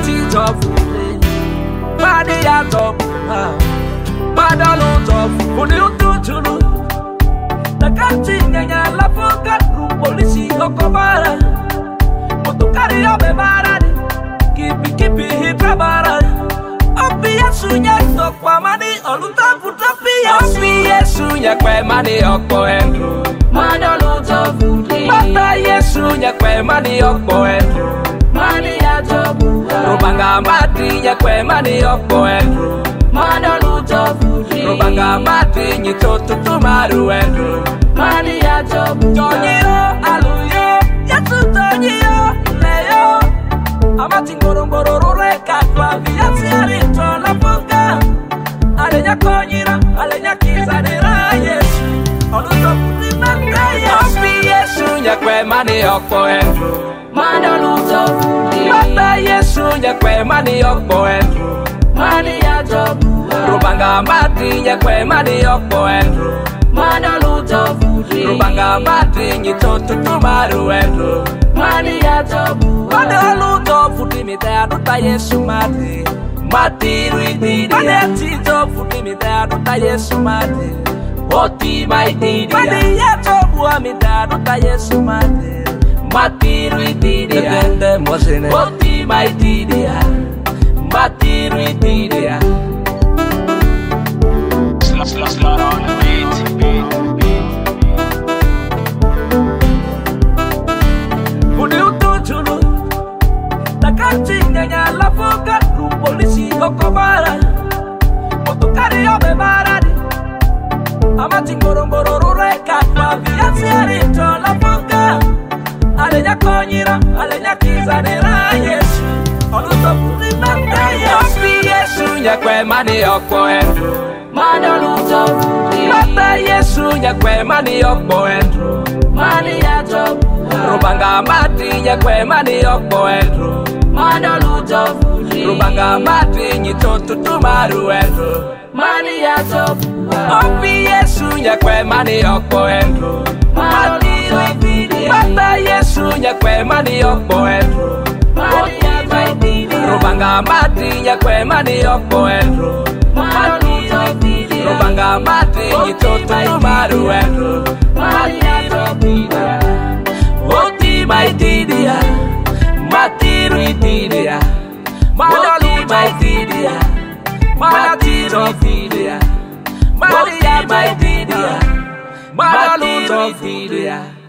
teach of Money out of Madalo of Tulu. The country Nanya Lafoka, Policy Okobara. Motukari Obebara. Keep it Kabara. Opia Sunya Tokwa Mani Oluta Putapia. Opia Sunya Kwe Mani Okpo Andrew. Madalo of Mata Yesunya Kwe Mani Okpo Andrew. Mani Ajobu. Rubanga Mati Yakwe Mani Okpo Andrew. Madalo Rubanga Mati Nitoto Tumaru Andrew. Mani Ajobu. Tonyo Aluyo Yatu Tonyo Leo Amati Ngorongoro Reka Viati Arito Lafoka Alenya Konyira Alenya Kizadera Yesu Oluto Putimata Yesu Yesu Nyakwe Mani Okpo Andrew. Madalo Mata Yesu Nyakwe Mani Okpo Andrew. Mani Ajobu. Rubanga Mati Nyakwe Mani Okpo Andrew. Madalo Rubanga Mati Nitoto Tumaru Andrew. Mani Ajobu. Madalo Futimite Aduta Yesu Mati. Mati Ruididi. Mati Futimite Aduta Yesu Mati. Oti my didi. Mati Ajobu Amida Aduta Yesu Mati. Mati Ruididi. Oti my didi. Mati Ruididi. Slot on the beat. Tulu. The country Nanya Lafoka, Policy Okobara. Motukari Obebara. Amati Ngorongoro Reka Viati Arito Lafoka. Alenya Konyira, Alenya Kizadera Yesu. Oluto Putimata Yesu. Yesu Nyakwe Mani Okpo Andrew. Madalo Mata Yesu Nyakwe Mani Okpo Andrew. Mani Ajobu. Rubanga Mati Nyakwe Mani Okpo Andrew. Madalo Rubanga Mati Nitoto Tumaru Andrew. Mani Ajobu. Opi Yesu Nyakwe Mani Okpo Andrew. Mati Ruididi. Mata Yesu Nyakwe Mani Okpo Andrew. Mani Ajobu. Rubanga Mati Nyakwe Mani Okpo Andrew. Mati Ruididi. Rubanga Mati Nitoto Tumaru Andrew. Mani Ajobu. Oti my didia. Mati Ruididi. Madalo my didia. Mati Ruididi. Mati my didia. Madalo Ruididi.